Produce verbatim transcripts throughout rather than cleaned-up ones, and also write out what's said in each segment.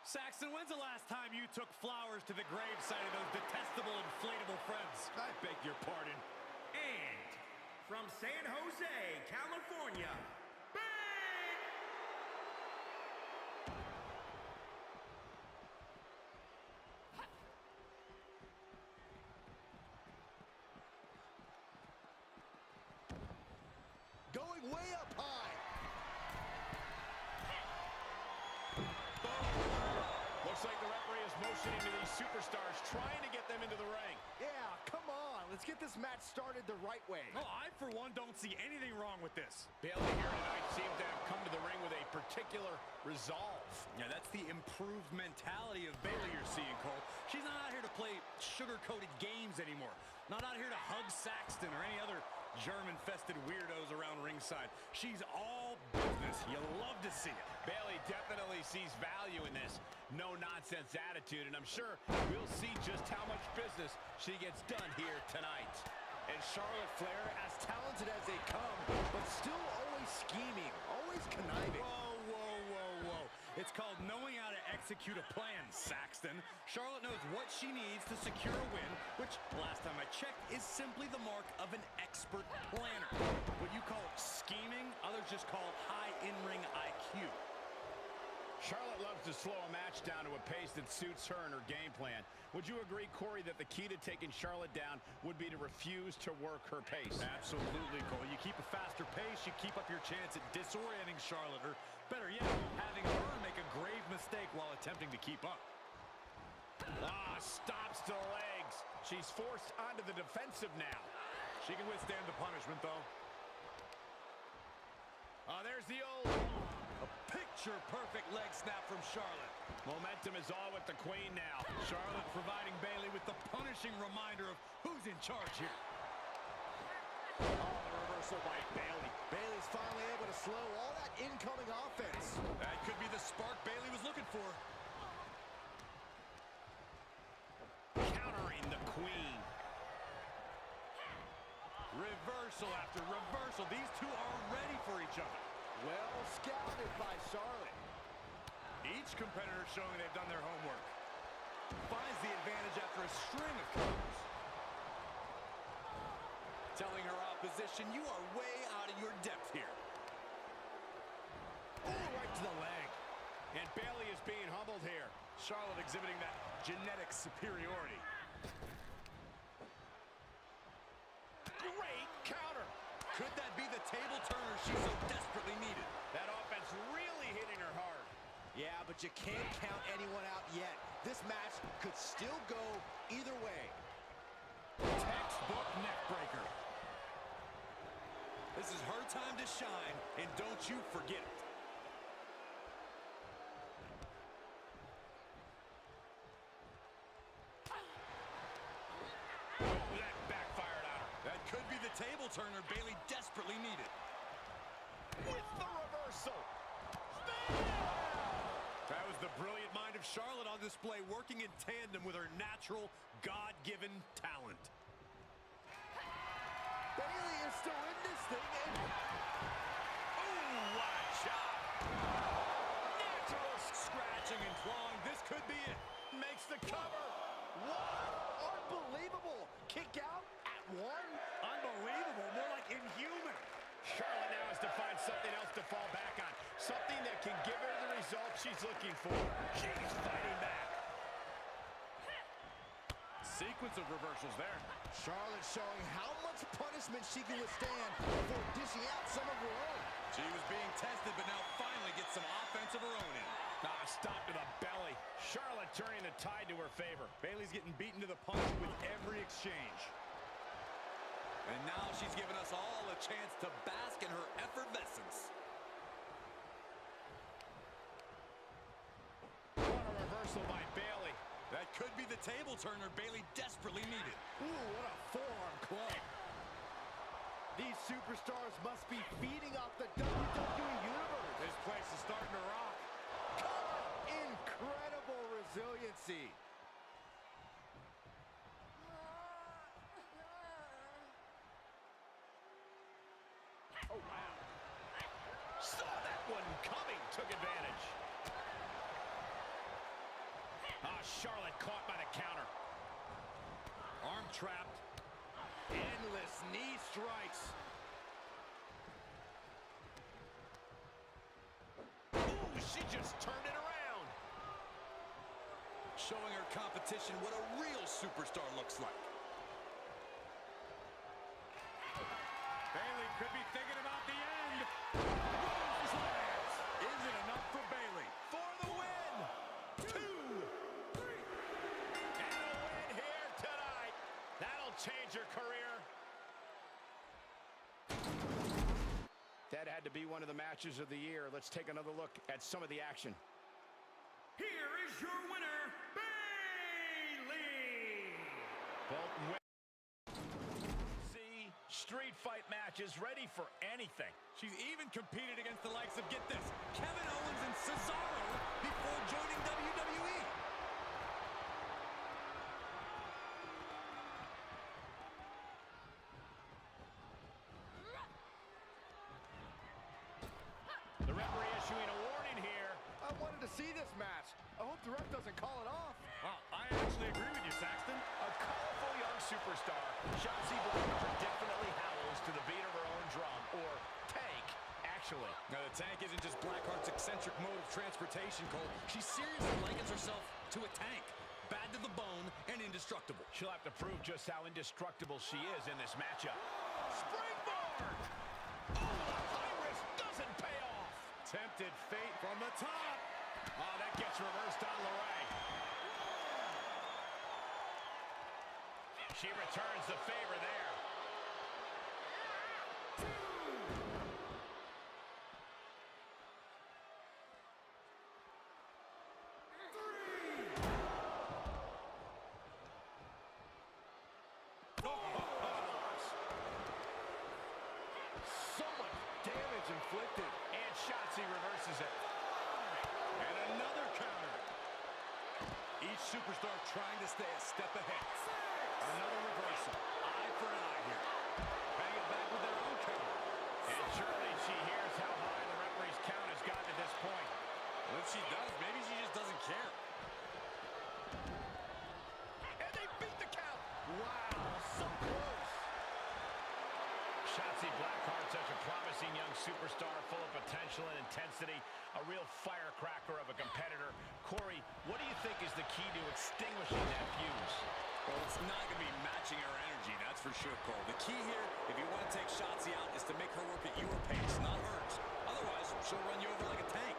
Saxton, when's the last time you took flowers to the gravesite of those detestable inflatable friends? I beg your pardon. And from San Jose, California, Big! Going way up high. Looks like the referee is motioning to these superstars, trying to get them into the ring. Yeah, come on. Let's get this match started the right way. Oh, I, for one, don't see anything wrong with this. Bayley here tonight seems to have come to the ring with a particular resolve. Yeah, that's the improved mentality of Bayley you're seeing, Cole. She's not out here to play sugar-coated games anymore. Not out here to hug Saxton or any other germ-infested weirdos around ringside. She's all business. You love to see it. Bayley definitely sees value in this no-nonsense attitude, and I'm sure we'll see just how much business she gets done here tonight. And Charlotte Flair, as talented as they come, but still always scheming, always conniving. Whoa, whoa, whoa, whoa. It's called knowing how to execute a plan, Saxton. Charlotte knows what she needs to secure a win, which, last time I checked, is simply the mark of an expert planner. What you call scheming, others just call high in-ring I Q. Charlotte loves to slow a match down to a pace that suits her and her game plan. Would you agree, Corey, that the key to taking Charlotte down would be to refuse to work her pace? Absolutely, Cole. You keep a faster pace, you keep up your chance at disorienting Charlotte, or better yet, having her make a grave mistake while attempting to keep up. Ah, stops to the legs. She's forced onto the defensive now. She can withstand the punishment, though. Oh, there's the old... A picture-perfect leg snap from Charlotte. Momentum is all with the Queen now. Charlotte providing Bayley with the punishing reminder of who's in charge here. Oh, the reversal by Bayley. Bayley's finally able to slow all that incoming offense. That could be the spark Bayley was looking for. Countering the Queen. Reversal after reversal. These two are ready for each other. Well scouted by Charlotte. Each competitor showing they've done their homework. Finds the advantage after a string of counters. Telling her opposition, you are way out of your depth here. Oh, right to the leg. And Bayley is being humbled here. Charlotte exhibiting that genetic superiority. Great counter. Could that be the table turner she so desperately needed? That offense really hitting her hard. Yeah, but you can't count anyone out yet. This match could still go either way. Textbook neck breaker. This is her time to shine, and don't you forget it. That could be the table turner Bayley desperately needed. With the reversal. That was the brilliant mind of Charlotte on display, working in tandem with her natural, God-given talent. Bayley is still in this thing. And... Oh, what a shot. Natural scratching and clawing. This could be it. Makes the cover. What? Unbelievable. Kick out. One? Unbelievable, more like inhuman. Charlotte now has to find something else to fall back on. Something that can give her the result she's looking for. She's fighting back. Sequence of reversals there. Charlotte showing how much punishment she can withstand before dishing out some of her own. She was being tested, but now finally gets some offense of her own in. Ah, stop to the belly. Charlotte turning the tide to her favor. Bayley's getting beaten to the punch with every exchange. And now she's given us all a chance to bask in her effervescence. What a reversal by Bayley. That could be the table turner Bayley desperately needed. Ooh, what a forearm club. These superstars must be feeding off the W W E Universe. This place is starting to rock. Cover. Incredible resiliency. Oh, wow. Saw that one coming, took advantage. Ah, Charlotte caught by the counter. Arm trapped. Endless knee strikes. Ooh, she just turned it around. Showing her competition what a real superstar looks like. Bayley could be thinking about the end. Is it enough for Bayley? For the win. Two. Three. And a win here tonight. That'll change her career. That had to be one of the matches of the year. Let's take another look at some of the action. Here is your winner, Bayley. Bolton win. See, street fight matches ready for anything. She's even competed against the likes of, get this, Kevin Owens and Cesaro before joining W W E. The referee issuing a warning here. I wanted to see this match. I hope the ref doesn't call it off. Well, I actually agree with you, Saxton. A colorful young superstar. Shotzi Blackheart definitely howls to the beat of her own drum. Or tank, actually. Now, the tank isn't just Blackheart's eccentric mode of transportation, Cole. She seriously likens herself to a tank. Bad to the bone and indestructible. She'll have to prove just how indestructible she is in this matchup. Springboard! Oh, the high risk doesn't pay off. Tempted fate from the top. Oh, that gets reversed on LeRae. She returns the favor there. So much damage inflicted. And Shotzi reverses it. And another counter. Each superstar trying to stay a step ahead. Another reversal. Eye for an eye here. Bang it back with their own counter. And surely she hears how high the referee's count has gotten at this point. Well, if she does, maybe she just doesn't care. And they beat the count. Wow, so close. Shotzi Blackheart, such a promising young superstar, full of potential and intensity, a real firecracker of a competitor. Corey, what do you think is the key to extinguishing that fuse? Well, it's not going to be matching her energy, that's for sure, Cole. The key here, if you want to take Shotzi out, is to make her work at your pace, not hers. Otherwise, she'll run you over like a tank.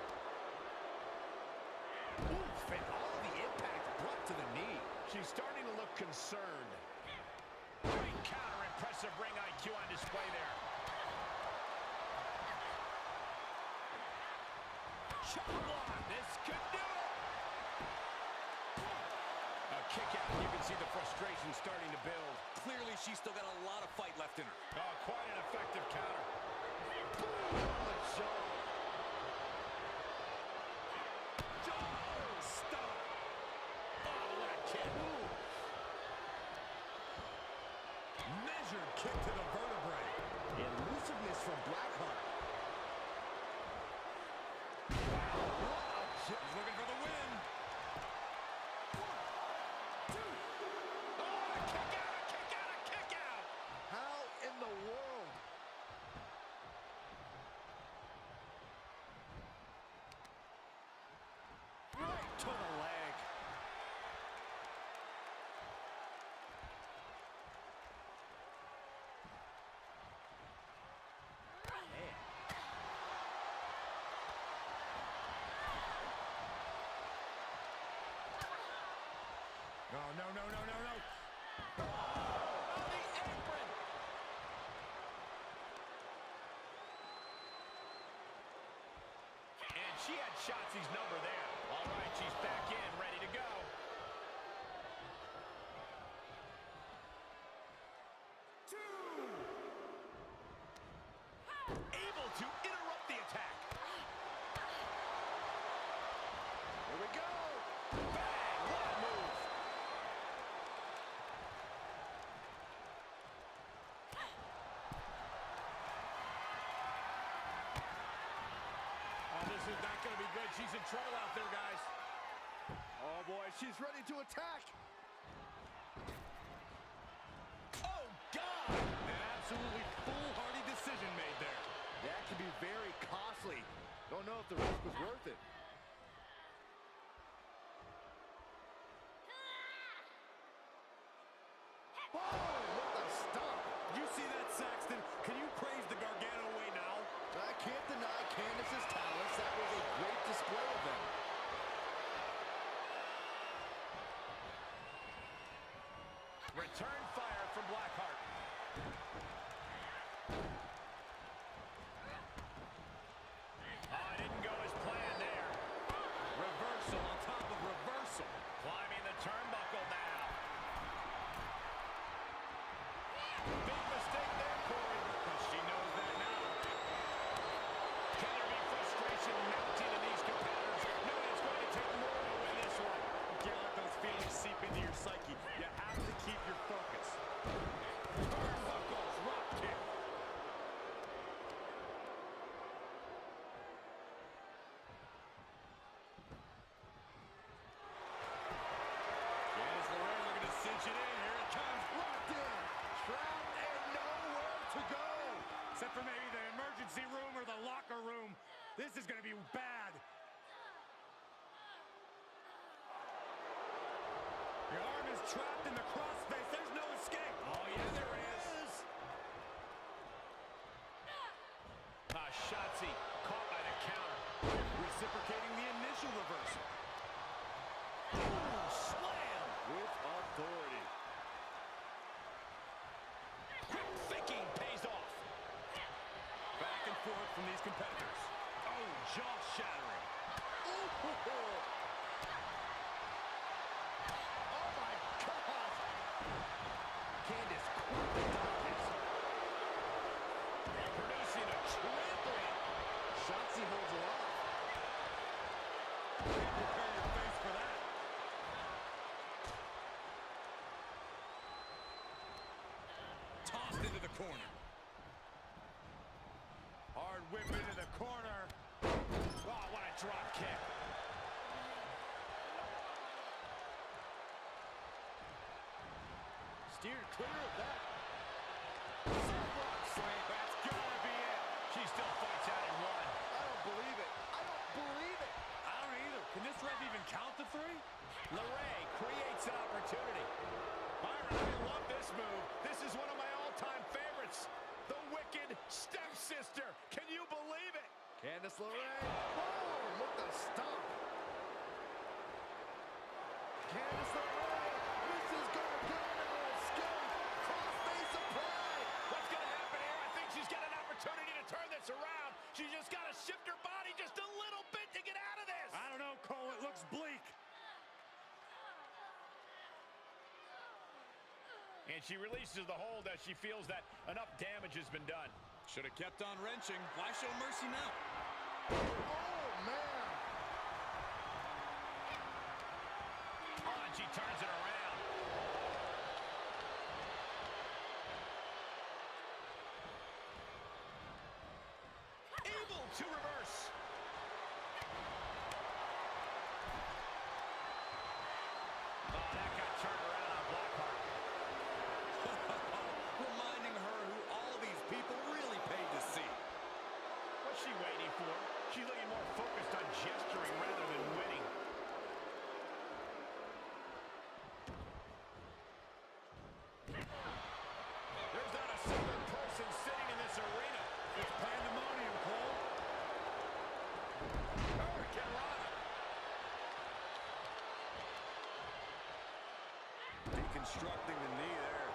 Oof, and all the impact brought to the knee. She's starting to look concerned. Great counter, impressive ring I Q on display there. Chop block, this could do it. A kick out, you can see the frustration starting to build. Clearly, she's still got a lot of fight left in her. Oh, quite an effective counter. Boom on the jaw. Stop. Oh, what a kick. Measured kick to the vertebrae. Elusiveness from Blackheart. Wow, what a jump. He's looking for the win. Oh, a kick out, a kick out, a kick out. How in the world? Right to the leg. No, no, no, no, no, no. On the apron. And she had Shotzi's number there. All right, she's back in, ready to go. Two. Able to interrupt the attack. Here we go. Bang, what a move. Oh, this is not going to be good. She's in trouble out there, guys. Oh, boy. She's ready to attack. Oh, God! An absolutely foolhardy decision made there. That could be very costly. Don't know if the risk was worth it. Oh, what a stomp. You see that, Saxton? Can you praise the Gargano way now? I can't deny Candice's talents. That was a great display of them. Return fire from Blackheart. Oh, it didn't go as planned there. Reversal on top of reversal. Climbing the turnbuckle now. Big mistake there, Corey. She knows that now. Can there be frustration mounting in these competitors? No, it's going to take more to win this one. You can't let those feelings seep into your psyche. You have to keep your focus. Turnbuckles, rock kick. Candice LeRae looking to cinch it in. Here it comes. Locked in. Trapped and nowhere to go. Except for maybe the emergency room or the locker room. This is going to be bad. Your arm is trapped in the crossface. There's no escape. Oh, yeah, there is. Ah, Shotzi caught by the counter. Reciprocating the initial reversal. Ooh, slam with authority. Quick thinking pays off. Back and forth from these competitors. Oh, jaw-shattering. Ooh. Oh, my God. Candice quickly dodges. Producing a trampling. Shotzi holds it off. Prepare your face for that. Tossed into the corner. Hard whip into the corner. Oh, what a drop kick. Steered clear of that. Sunblock slam. That's gotta be it. She still fights out in one. I don't believe it. I don't believe it. I don't either. Can this ref even count the three? LeRae creates an opportunity. Byron, I love this move. This is one of my all-time favorites. The Wicked Stepsister. Can you believe it? Candice LeRae. Oh, what a stomp. Candice LeRae. Misses Gargano. Escape. Crossface applied. What's going to happen here? I think she's got an opportunity to turn this around. She's just got to shift her body just a little bit to get out of this. I don't know, Cole. It looks bleak. And she releases the hold as she feels that enough damage has been done. Should have kept on wrenching. Why show mercy now? Oh, man. Oh, and she turns it around. Able to reverse. Oh, that got turned around on Blackheart. Reminding her who all these people really paid to see. What's she waiting for? She's looking more focused on gesturing rather than winning. There's not a single person sitting in this arena. It's pandemonium, Cole. Hurricane Rana. Deconstructing the knee there.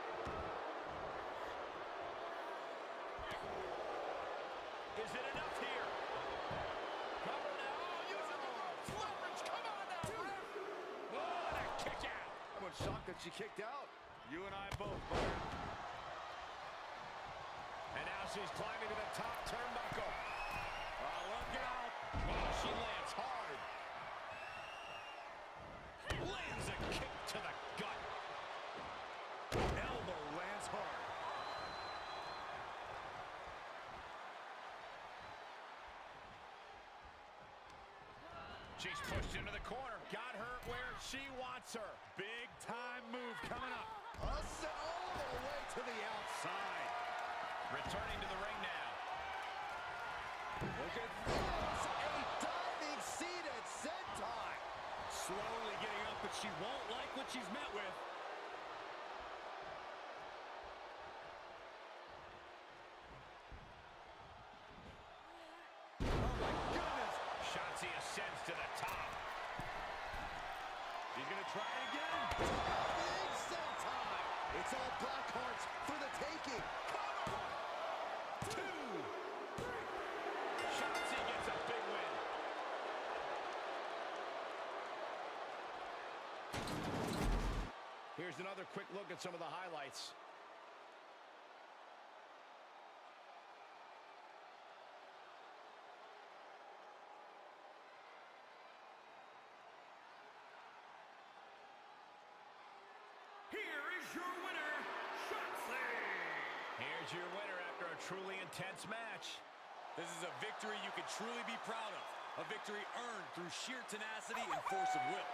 Is it enough here? Cover now. Oh, using the ropes. Leverage. Come on now, ref. Oh, and a kick out. Everyone's shocked that she kicked out. You and I both, Byron. And now she's climbing to the top turnbuckle. Oh, look out. Oh, she lands hard. Lands a kick to the gut. Elbow lands hard. She's pushed into the corner. Got her where she wants her. Big time move coming up. Us all the way to the outside. Returning to the ring now. Look at this. A diving seated senton. Slowly getting up, but she won't like what she's met with. Oh my goodness. Shotzi ascends to the top. He's going to try it again. Big senton. It's all Blackhearts for the taking. Two. Shotzi gets a big win. Here's another quick look at some of the highlights. Here is your winner, Shotzi. Here's your winner after a truly intense match. This is a victory you can truly be proud of. A victory earned through sheer tenacity and force of will.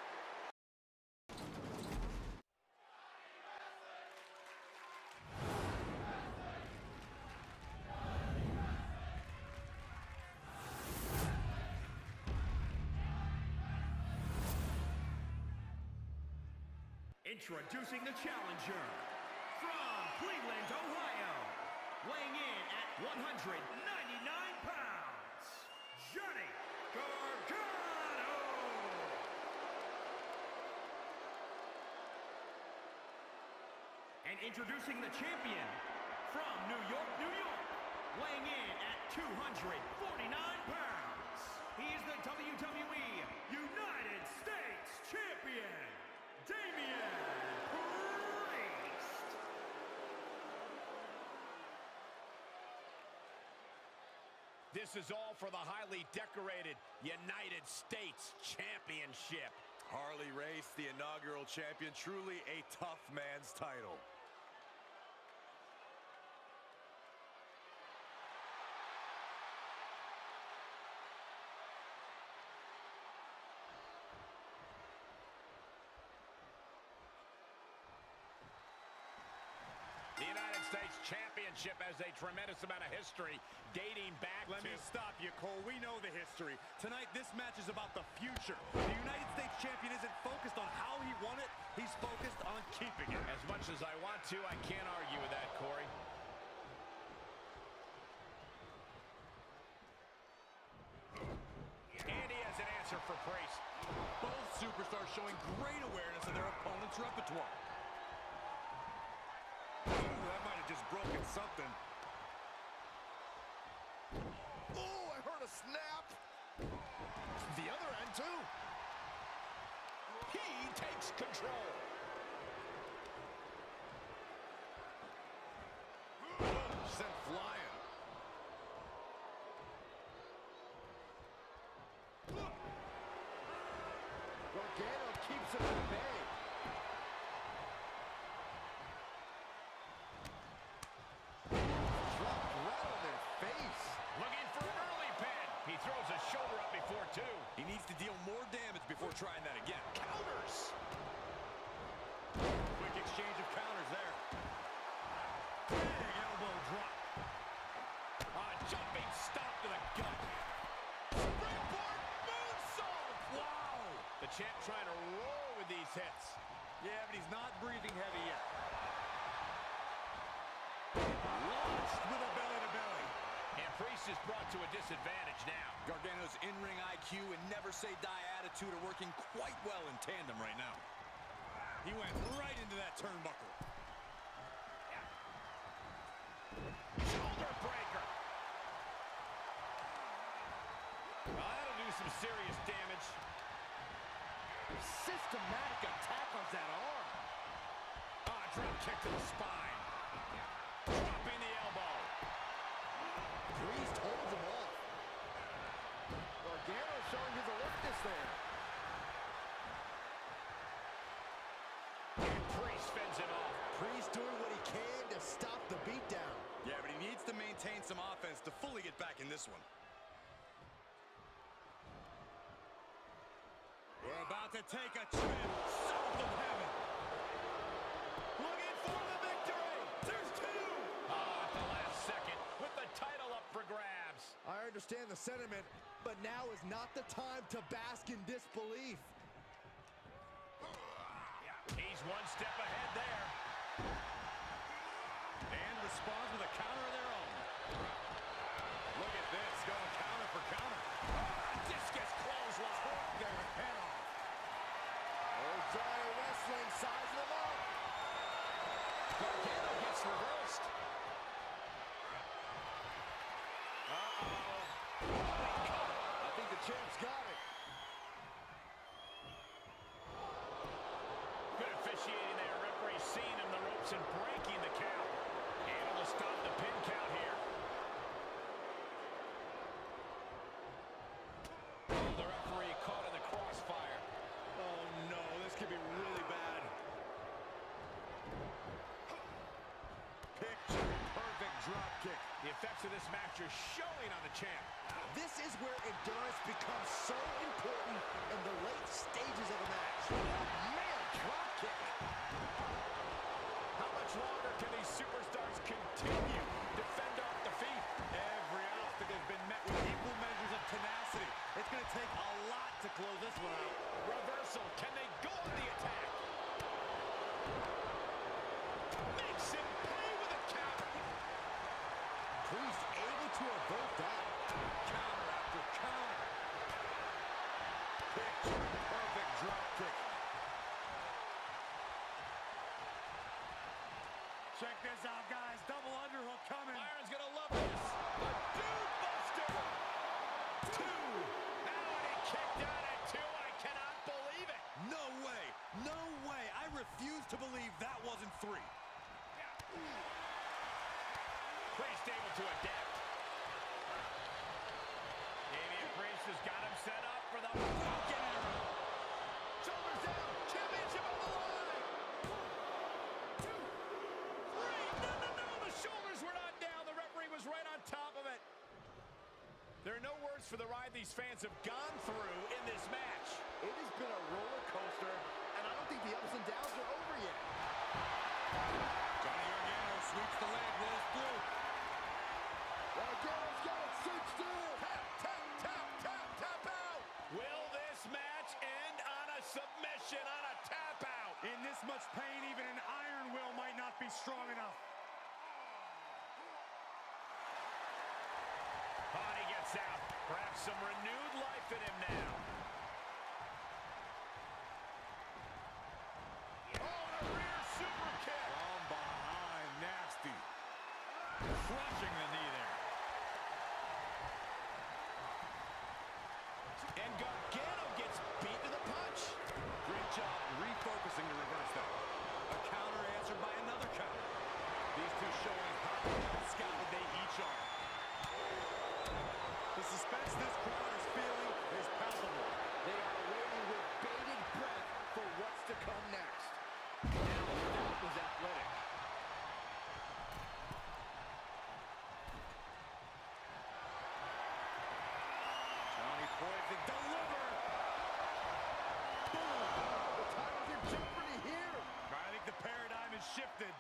Introducing the challenger from Cleveland, Ohio, weighing in at one hundred ninety-nine pounds, Johnny Gargano. And introducing the champion from New York, New York, weighing in at two hundred forty-nine pounds. He is the W W E United States Champion, Damian Priest. This is all for the highly decorated United States Championship. Harley Race, the inaugural champion, truly a tough man's title. The United States Championship has a tremendous amount of history dating back Let to... me stop you, Cole. We know the history. Tonight, this match is about the future. The United States champion isn't focused on how he won it. He's focused on keeping it. As much as I want to, I can't argue with that, Corey. And he has an answer for Priest. Both superstars showing great awareness of their opponent's repertoire. Ooh, that might have just broken something. Oh, I heard a snap. The other end, too. He takes control. Sent flying. Gargano keeps him at bay. Dropped right on their face. Looking for an early pin. He throws his shoulder up before two. He needs to deal more damage before trying that again. Counters. Quick exchange of counters there. Big elbow drop. A jumping stop to the gut. Springboard moonsault. Wow! The champ trying to roll with these hits. Yeah, but he's not breathing heavy yet. Launched with a belly-to-belly. And Priest is brought to a disadvantage now. Gargano's in-ring I Q and never-say-die attitude are working quite well in tandem right now. He went right into that turnbuckle. Shoulder breaker. Well, that'll do some serious damage. Systematic attack on that arm. Ah, drop kick to the spine. Dropping the elbow. Priest holds him off. Gargano showing his alertness there. And Priest fends it off. Priest doing what he can to stop the beatdown. Yeah, but he needs to maintain some offense to fully get back in this one. about to take a trip south of heaven. Looking for the victory. There's two. Oh, at the last second with the title up for grabs. I understand the sentiment, but now is not the time to bask in disbelief. He's one step ahead there. And responds with a counter of their own. Look at this, going counter for counter. Oh, discus clothesline. Their head off. Old Giant Wrestling sizing them up. Gargano gets reversed. Uh-oh. I think the champ's got it. Good officiating there. Referee seeing him the ropes and breaking the count. Able to stop the pin count here. Oh, the referee caught in the crossfire. Oh no, this could be really bad. Picture perfect drop kick. The effects of this match are showing on the champ. This is where endurance becomes so important in the late stages of a match. Man, drop kick. How much longer can these superstars continue to fend off defeat? Every obstacle has been met with equal measures of tenacity. It's going to take a lot to close this one out. Reversal. Can they go on the attack? Makes him pay with a counter. Priest able to avert that. Counter after counter. Picture perfect drop kick. Check this out, guys. Double underhook coming. Byron's gonna love this. The Dude Buster. Two. Now and he kicked out at two. I cannot believe it. No way. No way. I refuse to believe that wasn't three. Priest able to adapt. Damian Priest has got him set up for the broken arrow. Shoulders down. Championship on the line. Two. Three. No, no, no. The shoulders were not down. The referee was right on top of it. There are no words for the ride these fans have gone through in this match. It has been a roller coaster, and I don't think the ups and downs are over yet. Johnny Gargano sweeps the leg, rolls through. Gargano's got it cinched in. Tap, tap, tap, tap, tap out. Will this match end on a submission, on a tap out? In this much pain, even an iron will might not be strong enough. Hardy gets out. Perhaps some renewed life in him now. Oh, and a rear super kick. From behind, nasty. Crushing the knee there. And Gargano gets beat to the punch. Great job refocusing to reverse that. A counter answered by another counter. These two showing how well scouted they each are. The suspense this crowd is feeling is palpable. They are waiting with bated breath for what's to come next. Now, that was athletic. Johnny poised to deliver. Boom. The title's in jeopardy here. I think the paradigm has shifted.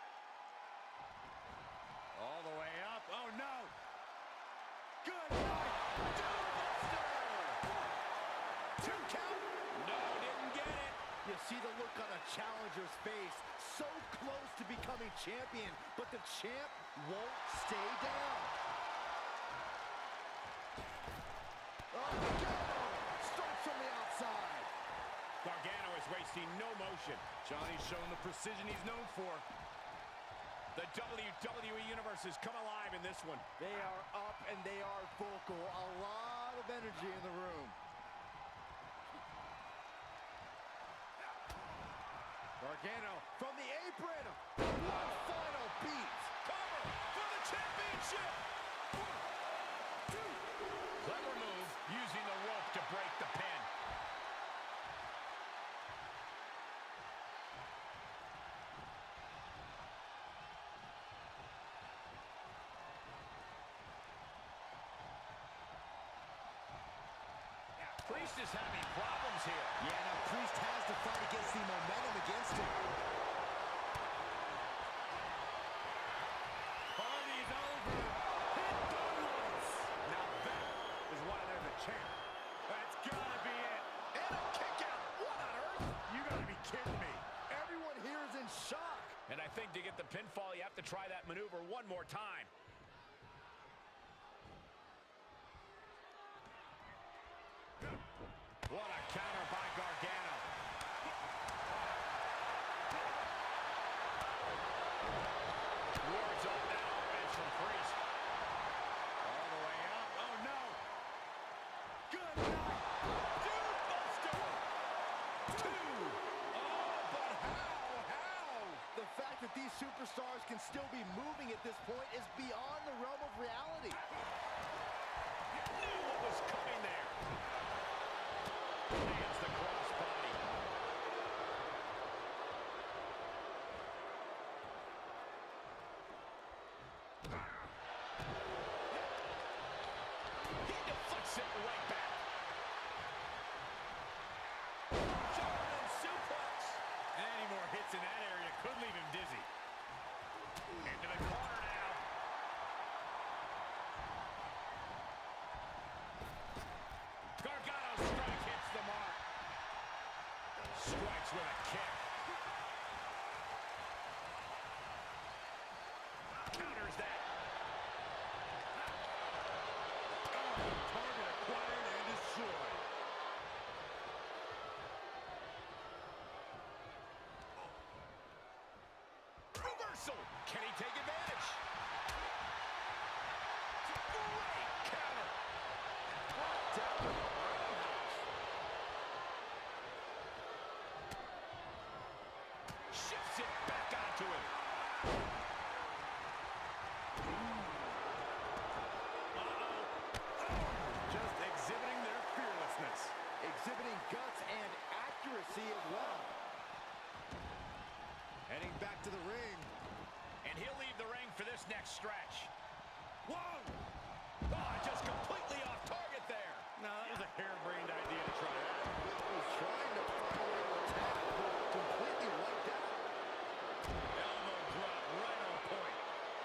All the way up. Oh, no. Good night. Dude Buster. Two count. No, didn't get it. You see the look on a challenger's face. So close to becoming champion, but the champ won't stay down. Oh, Gargano starts from the outside. Gargano is wasting no motion. Johnny's showing the precision he's known for. The W W E Universe has come alive in this one. They are up and they are vocal. A lot of energy in the room. Gargano from the apron. One final beat. Cover for the championship. One, two. Clever move, using the rope to break the pin. Priest is having problems here. Yeah, now Priest has to fight against the momentum against him. Party's over. Hit done once. Now that is why they're the champ. That's gotta be it. And a kick out. What on earth? You gotta be kidding me. Everyone here is in shock. And I think to get the pinfall, you have to try that maneuver one more time. What a counter by Gargano. Wards off that offense from Priest. All the way up. Oh, no. Good night. Dude buster. Two. Oh, but how? How? The fact that these superstars can still be moving at this point is beyond the realm of reality. You knew what was coming there. Lands the crossbody. He deflects it right back. German suplex. Any more hits in that area could leave him dizzy. Into the corner now. Gargano's strike hits the mark. Strikes with a kick. Counters that. Target acquired and destroyed. Reversal. Can he take advantage? Great counter. Down to the roundhouse. Shifts it back onto him. Uh-oh. Just exhibiting their fearlessness. Exhibiting guts and accuracy as well. Heading back to the ring. And he'll leave the ring for this next stretch. Whoa! Oh, just completely off target there. No, that was a harebrained idea to try that. He's trying to find a way to attack, but completely wiped out. Elbow drop right on point.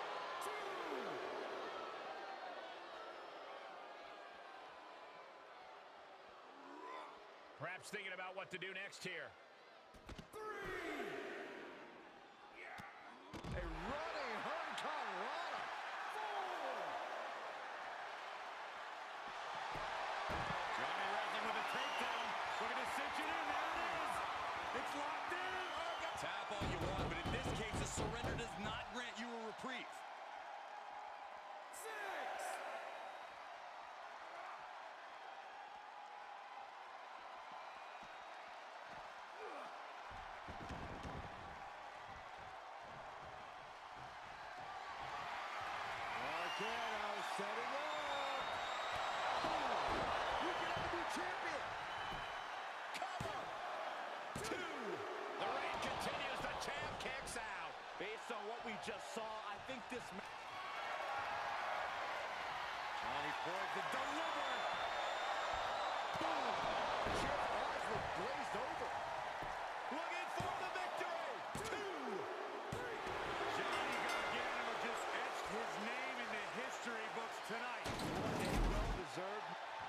Perhaps thinking about what to do next here. A running Hurricane Rana. Johnny wrestling with a takedown. Looking to cinch it in. There it is. It's locked in. Tap all you want, but in this case, a surrender does not grant you a reprieve. Six. Gargano setting up. You can have a new champion. Cover. Two. The reign continues. The champ kicks out. Based on what we just saw, I think this match. Johnny poised to deliver. Boom. Champ's eyes look glazed over. Looking for the victory. Two. Johnny Gargano just etched his name in the history books tonight. What a well-deserved.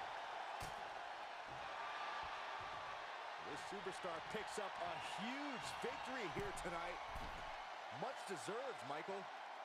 This superstar picks up a huge victory here tonight. Much deserved, Michael.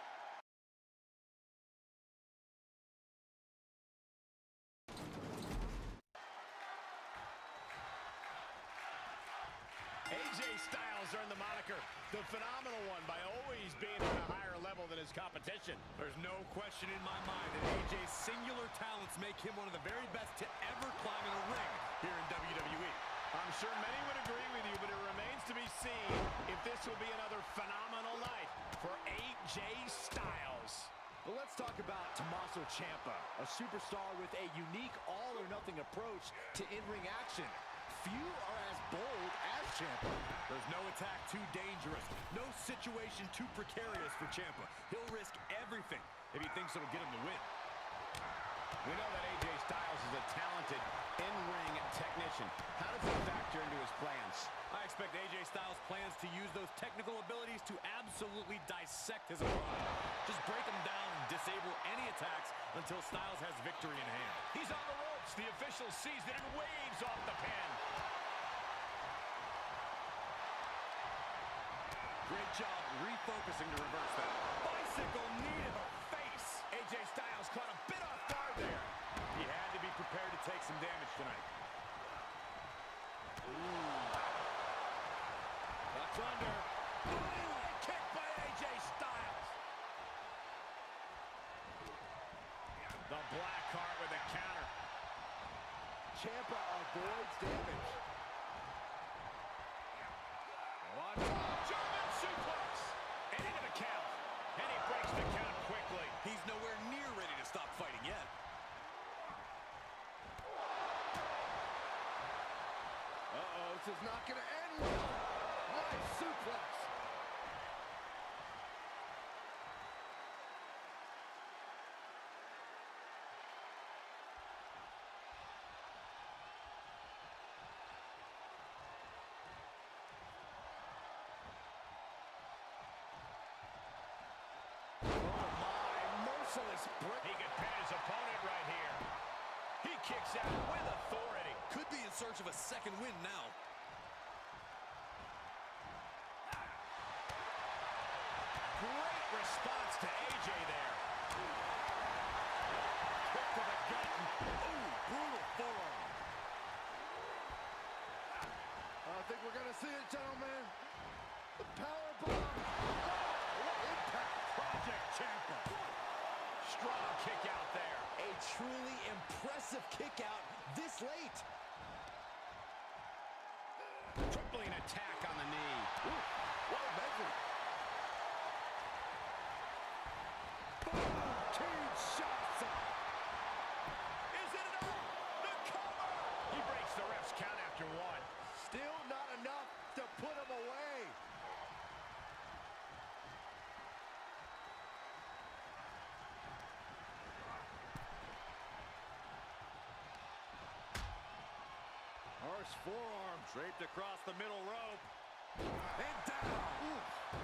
A J Styles earned the moniker the Phenomenal One by always being at a higher level than his competition. There's no question in my mind that A J's singular talents make him one of the very best to ever climb in a ring here in W W E. I'm sure many would agree with you, but it remains to be seen if this will be another phenomenal night for A J Styles. But let's talk about Tommaso Ciampa, a superstar with a unique all-or-nothing approach to in-ring action. Few are as bold as Ciampa. There's no attack too dangerous, no situation too precarious for Ciampa. He'll risk everything if he thinks it'll get him the win. We know that A J Styles is a talented in-ring technician. How does it factor into his plans? I expect A J Styles' plans to use those technical abilities to absolutely dissect his opponent. Just break him down and disable any attacks until Styles has victory in hand. He's on the ropes. The official sees it and waves off the pin. Great job refocusing to reverse that. Bicycle knee to the face. A J Styles caught a bit off guard there. He had to be prepared to take some damage tonight. Ooh. That's under. Violent kick by A J Styles. The black card with a counter. Ciampa avoids damage. One, German suplex. And into the count. And he breaks the count quickly. He's nowhere near ready to stop fighting yet. Uh-oh, this is not going to end well. Nice suplex. Brick. He could pin his opponent right here. He kicks out with authority. Could be in search of a second win now. Great response to A J there. Kick to the gut. Ooh, brutal forearm. I think we're going to see it, gentlemen. The power bomb. Oh, what impact. Project Ciampa. Strong kick out there. A truly impressive kick out this late. Crippling attack on the knee. Ooh, well measured. Boom! Cage shots up. Is it enough? The cover! He breaks the ref's count after one. Still not enough to put him away. Harsh forearm. Draped across the middle rope. And down. Ooh.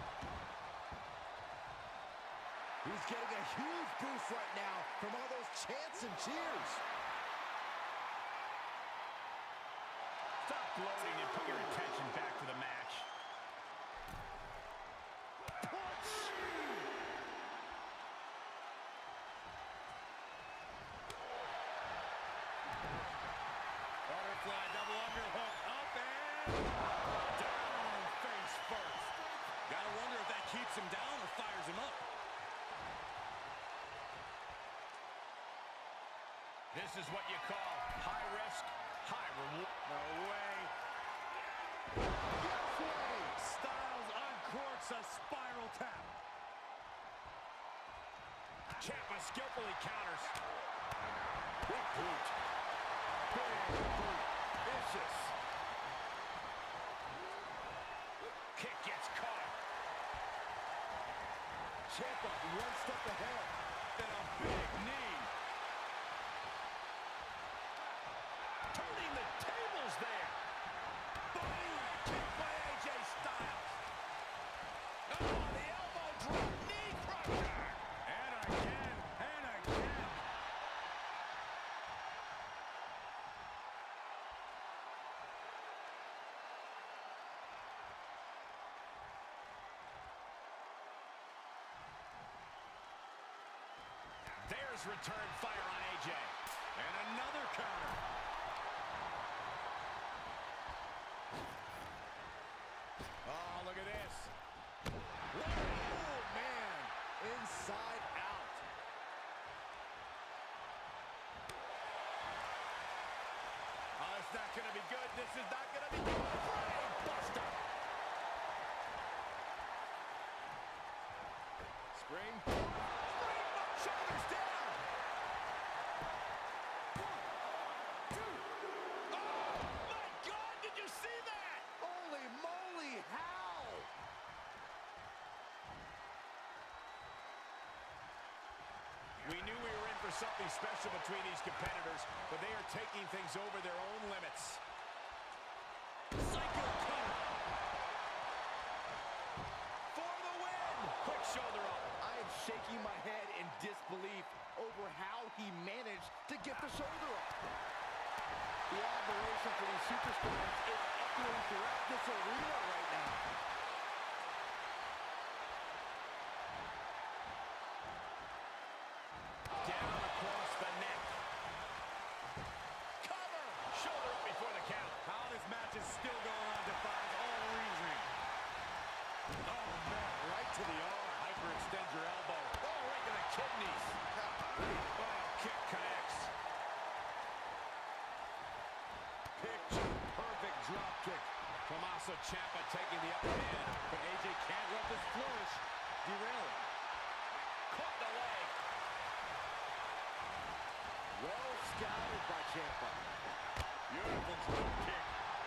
He's getting a huge boost right now from all those chants and cheers. Stop gloating and put your attention back to the match. Punch. Butterfly double underhook. Up and down face first. Gotta wonder if that keeps him down or fires him up. This is what you call high risk, high reward. No way. Yes way. Styles uncorks a spiral tap. Ciampa skillfully counters. Big boot. Big boot. Vicious. Kick gets caught. Ciampa one step ahead. And a big knee. Turning the tables there. Boom! Kick by A J Styles. Oh, the elbow drop. Knee crusher. And again, and again. There's return fire on A J. And another counter. Oh, look at this. Oh, man. Inside out. Oh, it's not going to be good. This is not going to be good. Brain buster. Spring. Brain buster. Shoulders down. One, two. Oh, my God. Did you see that? Holy moly, how? We knew we were in for is something special between these competitors, but they are taking things over their own limits. Psycho cutter. For the win! Quick shoulder up. I am shaking my head in disbelief over how he managed to get the shoulder up. The admiration for these superstars is echoing throughout this arena right now. Down across the neck. Cover! Shoulder up before the count. How this match is still going on defies all reasoning. Oh, man, right to the arm. Hyperextend your elbow. Oh, right to the kidneys. Oh, kick connects. Picture perfect drop kick. Tommaso Ciampa taking the upper hand. But A J can't let this flourish derail him. Caught the leg. Well scouted by Ciampa. Beautiful drop kick.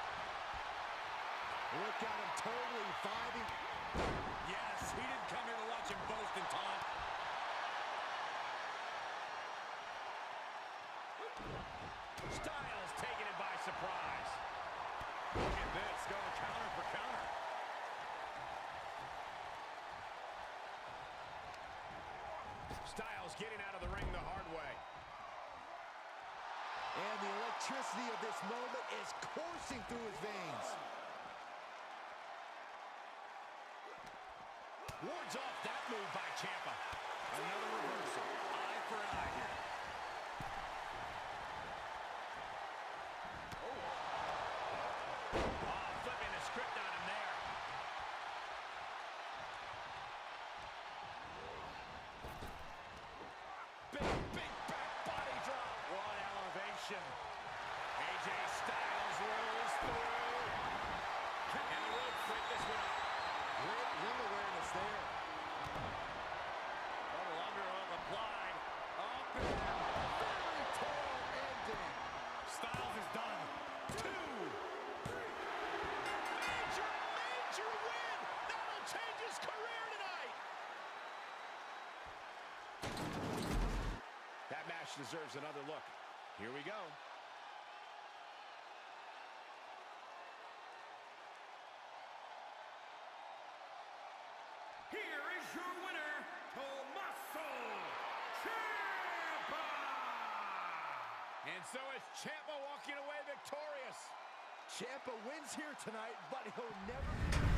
Look at him totally vibing. Yes, he didn't come here to watch him boast and taunt. Styles taking it by surprise. Look at this, going counter for counter. Styles getting out of the ring the hard way. And the electricity of this moment is coursing through his veins. Wards off that move by Ciampa. Another reversal. Eye for an eye here. Oh, flipping the script on him there. Big, big back body drop. What elevation. A J Styles rolls through. And the rope break this one up. Great ring awareness there. Double underhook applied. Up and Very tall ending. Styles is done. Two. Major, major win. That'll change his career tonight. That match deserves another look. Here we go. Here is your winner, Tommaso Ciampa! And so it's Ciampa walking away victorious. Ciampa wins here tonight, but he'll never...